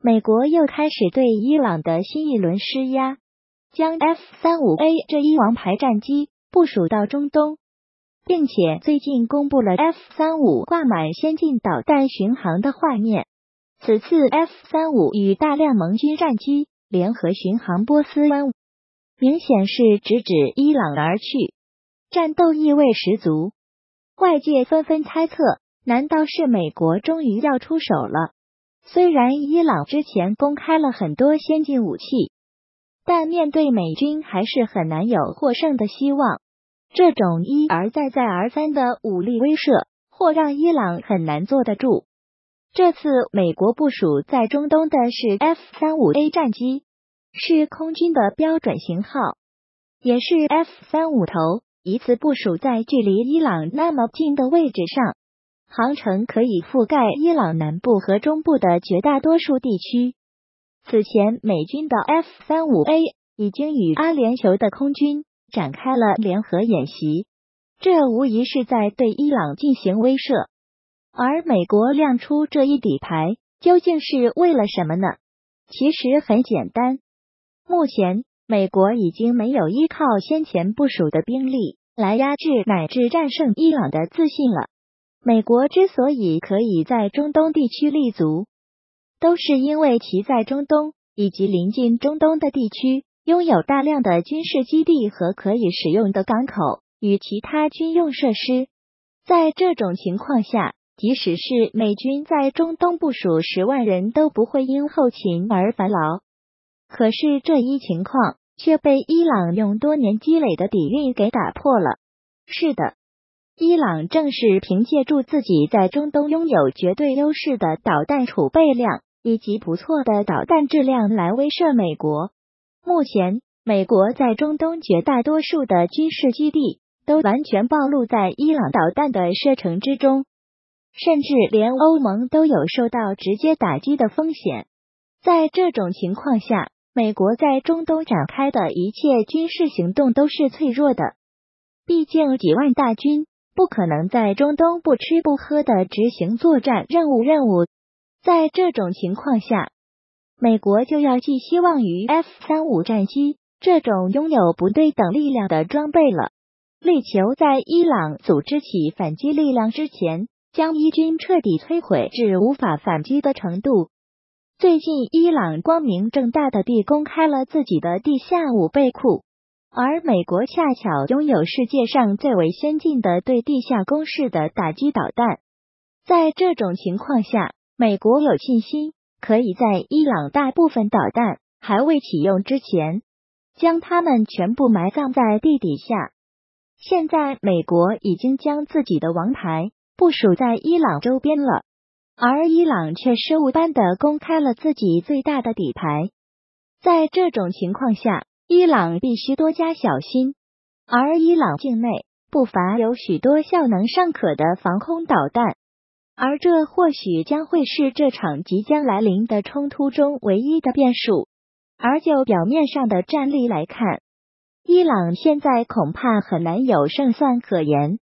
美国又开始对伊朗的新一轮施压，将 F-35A 这一王牌战机部署到中东，并且最近公布了 F-35挂满先进导弹巡航的画面。此次 F-35与大量盟军战机联合巡航波斯湾，明显是直指伊朗而去，战斗意味十足。外界纷纷猜测，难道是美国终于要出手了？虽然伊朗之前公开了很多先进武器，但面对美军还是很难有获胜的希望。这种一而再再而三的武力威慑，或让伊朗很难坐得住。这次美国部署在中东的是 F-35A 战机，是空军的标准型号，也是 F-35头一次部署在距离伊朗那么近的位置上，航程可以覆盖伊朗南部和中部的绝大多数地区。此前美军的 F-35A 已经与阿联酋的空军展开了联合演习，这无疑是在对伊朗进行威慑。而美国亮出这一底牌，究竟是为了什么呢？其实很简单，目前美国已经没有依靠先前部署的兵力来压制乃至战胜伊朗的自信了。美国之所以可以在中东地区立足，都是因为其在中东以及临近中东的地区拥有大量的军事基地和可以使用的港口与其他军用设施。在这种情况下，即使是美军在中东部署10万人都不会因后勤而烦劳。可是这一情况却被伊朗用多年积累的底蕴给打破了。是的，伊朗正是凭借住自己在中东拥有绝对优势的导弹储备量以及不错的导弹质量来威慑美国。目前，美国在中东绝大多数的军事基地都完全暴露在伊朗导弹的射程之中，甚至连欧盟都有受到直接打击的风险。在这种情况下，美国在中东展开的一切军事行动都是脆弱的，毕竟几万大军不可能在中东不吃不喝的执行作战任务。在这种情况下，美国就要寄希望于 F-35战机这种拥有不对等力量的装备了，力求在伊朗组织起反击力量之前，将伊军彻底摧毁至无法反击的程度。最近伊朗光明正大的地公开了自己的地下武备库，而美国恰巧拥有世界上最为先进的对地下攻势的打击导弹。在这种情况下，美国有信心可以在伊朗大部分导弹还未启用之前，将它们全部埋葬在地底下。现在美国已经将自己的王牌部署在伊朗周边了，而伊朗却失误般的公开了自己最大的底牌。在这种情况下，伊朗必须多加小心，而伊朗境内不乏有许多效能尚可的防空导弹，而这或许将会是这场即将来临的冲突中唯一的变数。而就表面上的战力来看，伊朗现在恐怕很难有胜算可言。